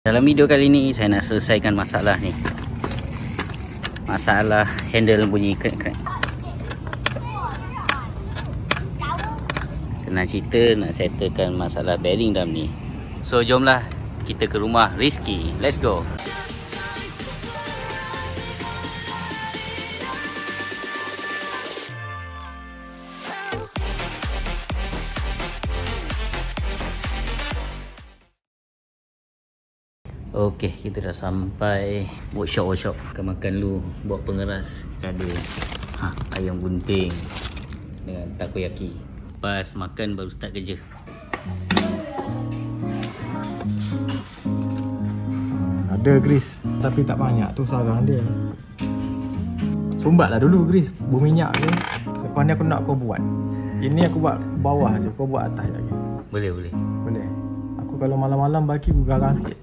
Dalam video kali ni saya nak selesaikan masalah ni. Masalah handle bunyi krek-krek. Senang cerita nak settlekan masalah bearing dalam ni. So jomlah kita ke rumah Rizky. Let's go. Okey, kita dah sampai workshop. Akan makan dulu, buat pengeras. Ada ayam gunting dengan takoyaki. Lepas makan baru start kerja. Ada grease tapi tak banyak tu sarang dia. Sumbatlah dulu grease, berminyak je. Lepas ni aku nak kau buat. Ini aku buat bawah je, kau buat atas lagi. Boleh. Aku kalau malam-malam bagi aku garang sikit.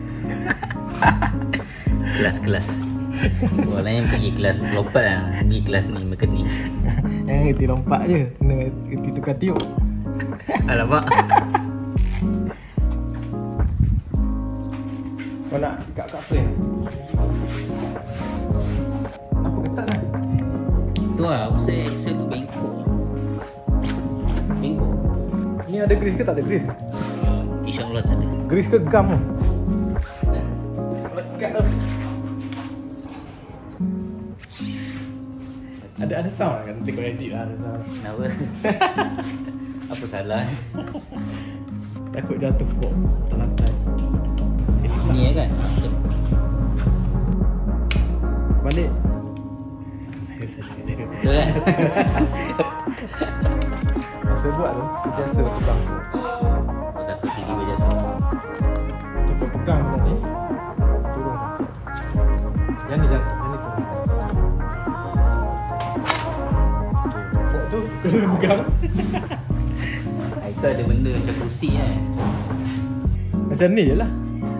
Kelas. Orang lain pergi kelas lompat lah. Pergi kelas ni makan ni. Yang reti lompat je, kena reti tukar tiup. Alamak. Kau nak kat frame. Apa ketat lah? Tu lah, saya Excel tu bengkok. Ni ada grease ke tak ada grease? InsyaAllah tak ada. Grease ke gam tu? Lekat tu. Ada sound kan? Nanti kau edit lah ada sound. Kenapa? Apa salah? Takut jatuh kok lantai. Sini Ni ya kan? balik. Betul kan? Masa buat tu, sentiasa pegang. Kau takut tiba-tiba jatuh. Kita pegang benda ni, turun. Yang ni jatuh, yang ni turun. Okay, pokok tu kena pegang. Itu ada benda macam kursi kan? Macam ni je lah.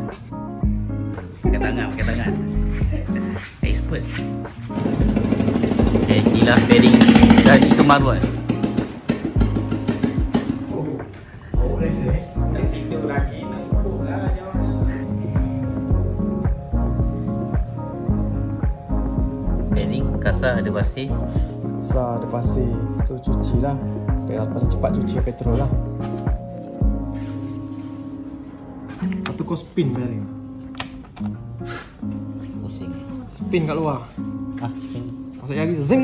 Pakai tangan. Expert. Okay, inilah bearing dah dikemaruan. Oh, rasa eh. Nak tidur lagi, nak ikut lah jawab. Bearing kasar ada pasir. Kasar ada pasir, so cuci lah. Paling cepat cuci petrol lah. Lepas tu kau spin bearing. Pusing. Spin kat luar. Spin. Masuk jari zing.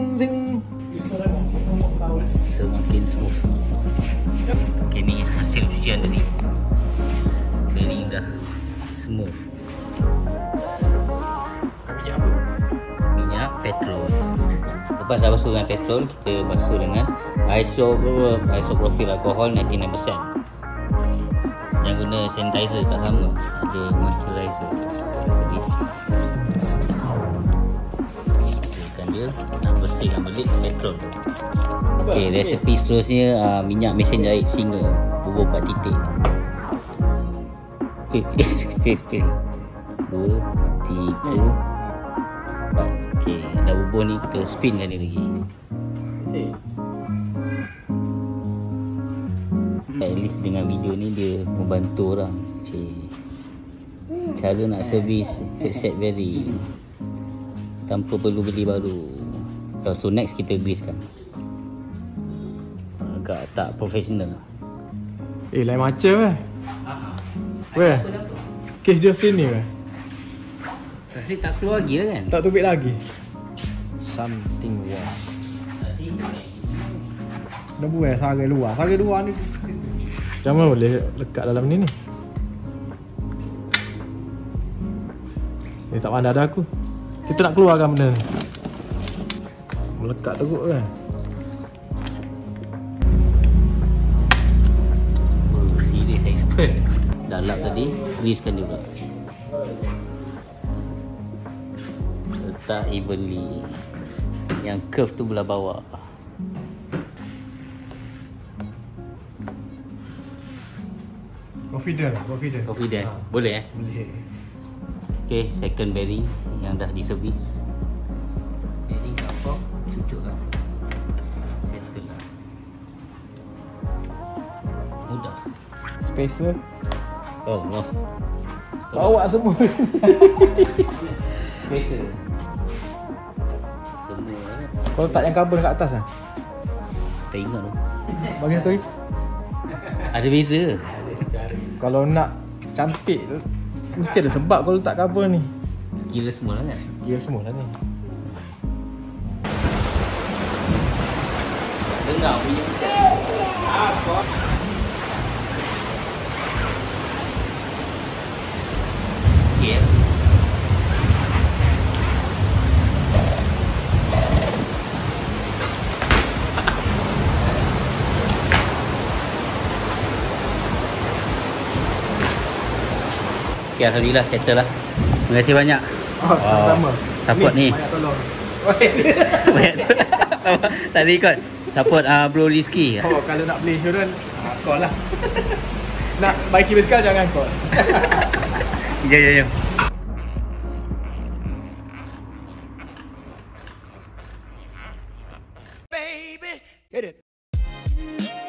Semakin smooth. Okay, ni hasil cucian tadi. Bearing dah smooth. Minyak apa? Minyak petrol. Lepas dah basuh dengan petrol, kita basuh dengan isopropyl alkohol 99%. Jangan guna sanitizer, tak sama. Ada moisturizer. Bersihkan dia, nak bersihkan balik petrol. Okey, resepi seterusnya minyak mesin jahit single bubur 4 titik. Fail. 2, 3, 4. Okey, dah bubur ni kita spinkan dia lagi. At least dengan video ni dia membantu orang. Cara nak servis headset bearing tanpa perlu beli baru. So next kita greasekan. Agak tak profesional. Lain macam eh. Weh, kes dia sini weh. Rasa tak keluar lagi lah kan? Tak tubik lagi. Something wrong. Dah buat sarai luar. Sarai luar ni macam mana boleh lekat dalam ni? Tak pandai dah aku. Kita nak keluarkan benda ni. Melekat teruk kan. Serius expert. Dah lap tadi, greasekan juga. Letak evenly. Yang curve tu belah bawah. Confident. Boleh Boleh. Okay, second bearing yang dah diservis. Bearing apa? Cucuk lah. Settle lah. Mudah. Spacer. Oh, no. Bawa semua sini. Special. Semua. Kau letak yang kabel kat atas lah. Tak ingat tu. Bagi satu. Ada beza. Kalau nak cantik mesti ada sebab kau letak kabel ni. Kira semua lah kan. Kira semua lah ni. Dengar bunyi. Yeah. Okay, alhamdulillah settle lah. Terima kasih banyak. Sama. Support ni. Banyak tolong. Banyak. Tadi ikut support Bro Rizky. Oh, kalau nak beli insurans, call lah. Nak baiki basikal jangan call. Ya. Baby, hit it.